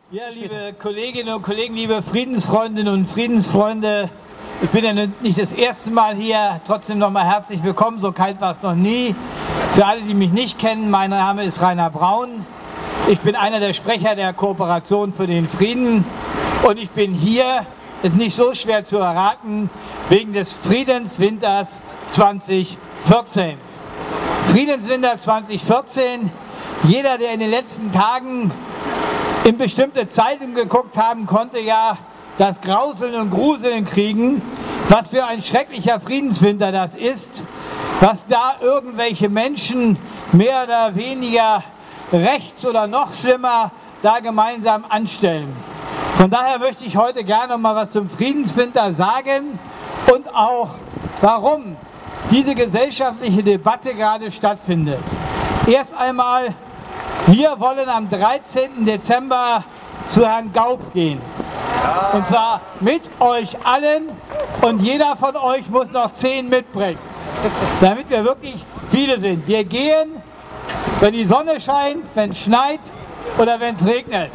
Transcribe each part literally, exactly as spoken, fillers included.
Ja, liebe Kolleginnen und Kollegen, liebe Friedensfreundinnen und Friedensfreunde, ich bin ja nicht das erste Mal hier, trotzdem nochmal herzlich willkommen, so kalt war es noch nie. Für alle, die mich nicht kennen, mein Name ist Rainer Braun, ich bin einer der Sprecher der Kooperation für den Frieden und ich bin hier, ist nicht so schwer zu erraten, wegen des Friedenswinters zweitausendvierzehn. Friedenswinter zweitausendvierzehn, jeder, der in den letzten Tagen in bestimmte Zeitungen geguckt haben, konnte ja das Grauseln und Gruseln kriegen, was für ein schrecklicher Friedenswinter das ist, was da irgendwelche Menschen mehr oder weniger rechts oder noch schlimmer da gemeinsam anstellen. Von daher möchte ich heute gerne noch mal was zum Friedenswinter sagen und auch, warum diese gesellschaftliche Debatte gerade stattfindet. Erst einmal, wir wollen am dreizehnten Dezember zu Herrn Gauck gehen. Und zwar mit euch allen und jeder von euch muss noch zehn mitbringen, damit wir wirklich viele sind. Wir gehen, wenn die Sonne scheint, wenn es schneit oder wenn es regnet.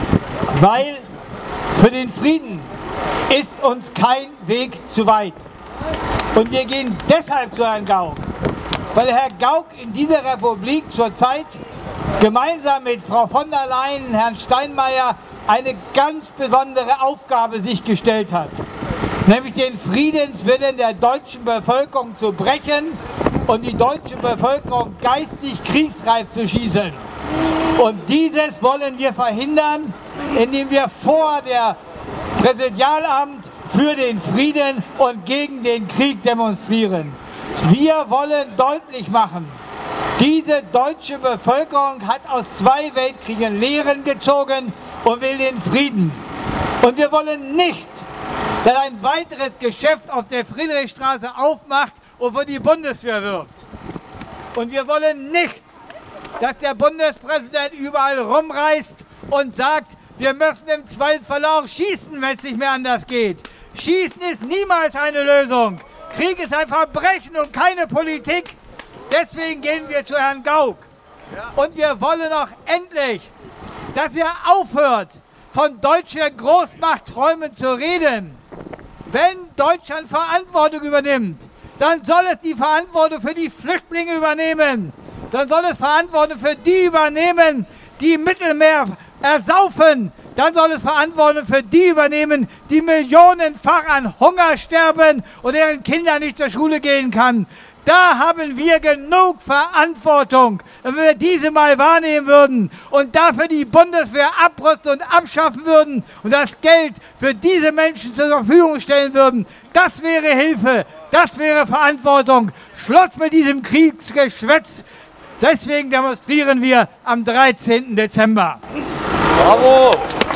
Weil für den Frieden ist uns kein Weg zu weit. Und wir gehen deshalb zu Herrn Gauck, weil Herr Gauck in dieser Republik zurzeit gemeinsam mit Frau von der Leyen, Herrn Steinmeier, eine ganz besondere Aufgabe sich gestellt hat. Nämlich den Friedenswillen der deutschen Bevölkerung zu brechen und die deutsche Bevölkerung geistig kriegsreif zu schießen. Und dieses wollen wir verhindern, indem wir vor der Präsidialamt für den Frieden und gegen den Krieg demonstrieren. Wir wollen deutlich machen, diese deutsche Bevölkerung hat aus zwei Weltkriegen Lehren gezogen und will den Frieden. Und wir wollen nicht, dass ein weiteres Geschäft auf der Friedrichstraße aufmacht und für die Bundeswehr wirbt. Und wir wollen nicht, dass der Bundespräsident überall rumreist und sagt, wir müssen im Zweifelsfall auch schießen, wenn es nicht mehr anders geht. Schießen ist niemals eine Lösung. Krieg ist ein Verbrechen und keine Politik. Deswegen gehen wir zu Herrn Gauck. Und wir wollen auch endlich, dass er aufhört, von deutscher Großmachtträumen zu reden. Wenn Deutschland Verantwortung übernimmt, dann soll es die Verantwortung für die Flüchtlinge übernehmen. Dann soll es Verantwortung für die übernehmen, die im Mittelmeer ersaufen. Dann soll es Verantwortung für die übernehmen, die millionenfach an Hunger sterben und deren Kinder nicht zur Schule gehen kann. Da haben wir genug Verantwortung, wenn wir diese mal wahrnehmen würden und dafür die Bundeswehr abrüsten und abschaffen würden und das Geld für diese Menschen zur Verfügung stellen würden. Das wäre Hilfe, das wäre Verantwortung. Schluss mit diesem Kriegsgeschwätz. Deswegen demonstrieren wir am dreizehnten Dezember. Bravo!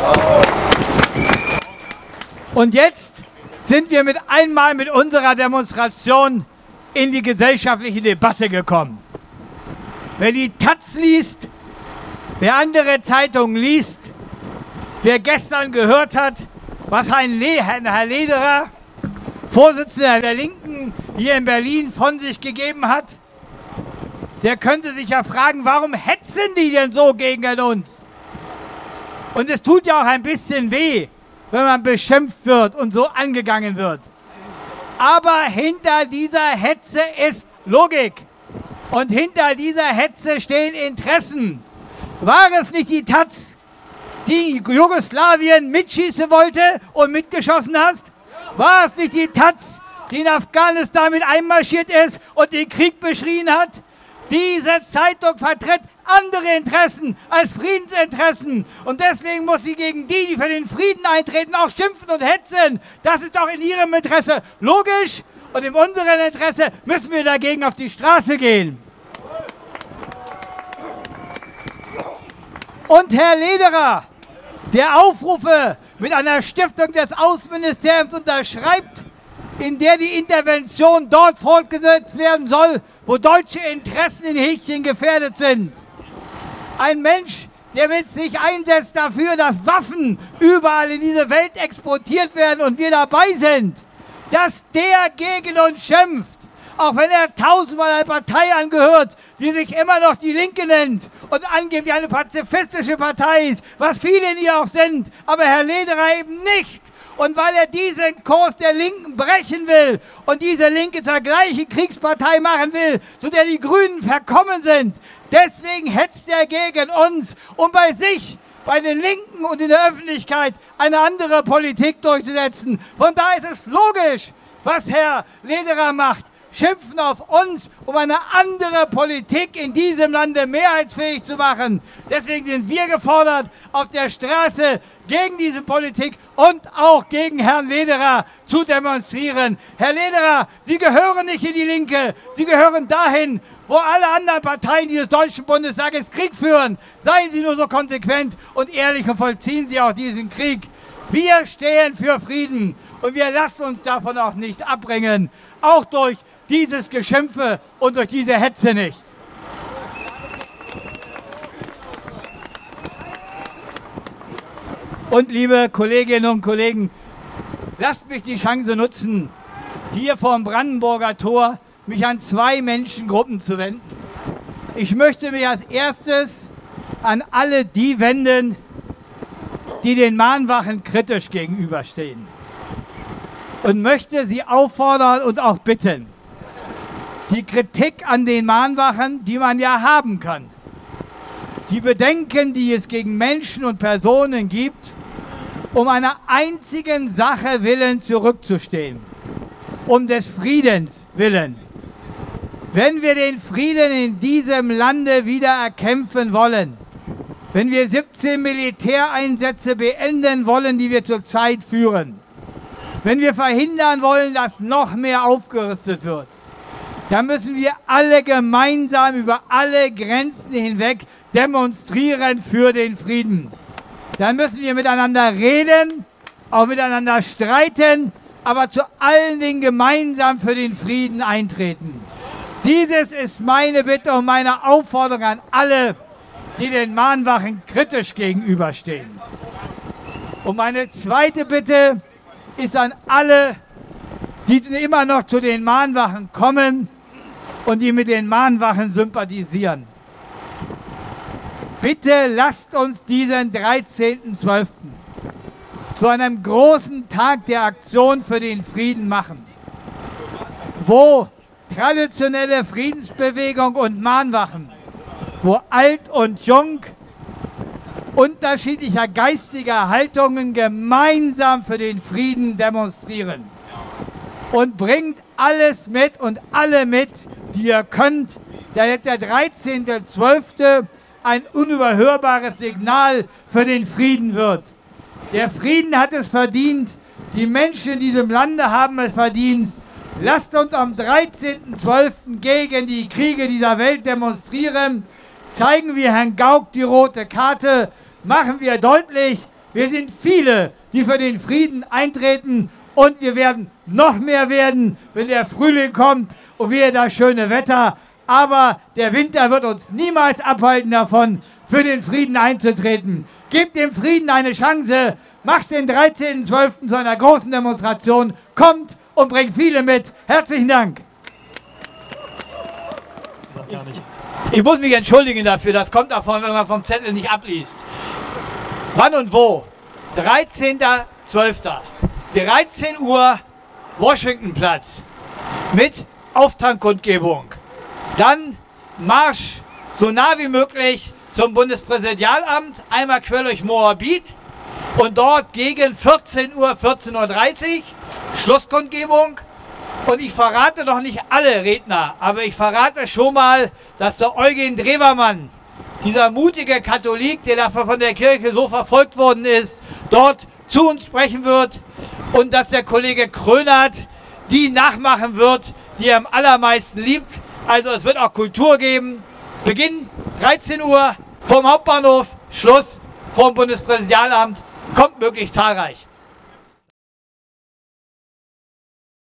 Und jetzt sind wir mit einmal mit unserer Demonstration in die gesellschaftliche Debatte gekommen. Wer die Taz liest, wer andere Zeitungen liest, wer gestern gehört hat, was Herrn, Le Herr Lederer, Vorsitzender der Linken hier in Berlin, von sich gegeben hat, der könnte sich ja fragen, warum hetzen die denn so gegen uns? Und es tut ja auch ein bisschen weh, wenn man beschimpft wird und so angegangen wird. Aber hinter dieser Hetze ist Logik. Und hinter dieser Hetze stehen Interessen. War es nicht die Taz, die Jugoslawien mitschießen wollte und mitgeschossen hast? War es nicht die Taz, die in Afghanistan mit einmarschiert ist und den Krieg beschrien hat? Diese Zeitung vertritt andere Interessen als Friedensinteressen. Und deswegen muss sie gegen die, die für den Frieden eintreten, auch schimpfen und hetzen. Das ist doch in ihrem Interesse logisch. Und in unserem Interesse müssen wir dagegen auf die Straße gehen. Und Herr Lederer, der Aufrufe mit einer Stiftung des Außenministeriums unterschreibt, in der die Intervention dort fortgesetzt werden soll, wo deutsche Interessen in Häkchen gefährdet sind. Ein Mensch, der mit sich einsetzt dafür, dass Waffen überall in diese Welt exportiert werden und wir dabei sind, dass der gegen uns schimpft, Auch wenn er tausendmal einer Partei angehört, die sich immer noch die Linke nennt und angeblich eine pazifistische Partei ist, was viele in ihr auch sind, aber Herr Lederer eben nicht. Und weil er diesen Kurs der Linken brechen will und diese Linke zur gleichen Kriegspartei machen will, zu der die Grünen verkommen sind, deswegen hetzt er gegen uns, um bei sich, bei den Linken und in der Öffentlichkeit eine andere Politik durchzusetzen. Von daher ist es logisch, was Herr Lederer macht. Schimpfen auf uns, um eine andere Politik in diesem Lande mehrheitsfähig zu machen. Deswegen sind wir gefordert, auf der Straße gegen diese Politik und auch gegen Herrn Lederer zu demonstrieren. Herr Lederer, Sie gehören nicht in die Linke, Sie gehören dahin, wo alle anderen Parteien dieses Deutschen Bundestages Krieg führen. Seien Sie nur so konsequent und ehrlich und vollziehen Sie auch diesen Krieg. Wir stehen für Frieden und wir lassen uns davon auch nicht abbringen, auch durch dieses Geschimpfe und durch diese Hetze nicht. Und liebe Kolleginnen und Kollegen, lasst mich die Chance nutzen, hier vom Brandenburger Tor mich an zwei Menschengruppen zu wenden. Ich möchte mich als erstes an alle die wenden, die den Mahnwachen kritisch gegenüberstehen. Und möchte sie auffordern und auch bitten, die Kritik an den Mahnwachen, die man ja haben kann, die Bedenken, die es gegen Menschen und Personen gibt, um einer einzigen Sache willen zurückzustehen, um des Friedens willen. Wenn wir den Frieden in diesem Lande wieder erkämpfen wollen, wenn wir siebzehn Militäreinsätze beenden wollen, die wir zurzeit führen, wenn wir verhindern wollen, dass noch mehr aufgerüstet wird, dann müssen wir alle gemeinsam über alle Grenzen hinweg demonstrieren für den Frieden. Dann müssen wir miteinander reden, auch miteinander streiten, aber zu allen Dingen gemeinsam für den Frieden eintreten. Dieses ist meine Bitte und meine Aufforderung an alle, die den Mahnwachen kritisch gegenüberstehen. Und meine zweite Bitte ist an alle, die immer noch zu den Mahnwachen kommen und die mit den Mahnwachen sympathisieren. Bitte lasst uns diesen dreizehnten zwölften zu einem großen Tag der Aktion für den Frieden machen, wo traditionelle Friedensbewegung und Mahnwachen, wo alt und jung, unterschiedlicher geistiger Haltungen gemeinsam für den Frieden demonstrieren. Und bringt alles mit und alle mit, die ihr könnt, damit der dreizehnte zwölfte ein unüberhörbares Signal für den Frieden wird. Der Frieden hat es verdient, die Menschen in diesem Lande haben es verdient. Lasst uns am dreizehnten zwölften gegen die Kriege dieser Welt demonstrieren. Zeigen wir Herrn Gauck die rote Karte, machen wir deutlich, wir sind viele, die für den Frieden eintreten und wir werden noch mehr werden, wenn der Frühling kommt und wir das schöne Wetter. Aber der Winter wird uns niemals abhalten davon, für den Frieden einzutreten. Gebt dem Frieden eine Chance, macht den dreizehnten zwölften zu einer großen Demonstration, kommt und bringt viele mit. Herzlichen Dank. Ich muss mich entschuldigen dafür, das kommt davon, wenn man vom Zettel nicht abliest. Wann und wo? dreizehnten zwölften dreizehn Uhr, Washingtonplatz mit Auftaktkundgebung. Dann Marsch so nah wie möglich zum Bundespräsidialamt, einmal quer durch Moabit und dort gegen vierzehn Uhr, vierzehn Uhr dreißig Schlusskundgebung. Und ich verrate noch nicht alle Redner, aber ich verrate schon mal, dass der Eugen Drewermann, dieser mutige Katholik, der dafür von der Kirche so verfolgt worden ist, dort zu uns sprechen wird und dass der Kollege Krönert die nachmachen wird, die er am allermeisten liebt. Also es wird auch Kultur geben. Beginn dreizehn Uhr vom Hauptbahnhof, Schluss vom Bundespräsidialamt. Kommt möglichst zahlreich.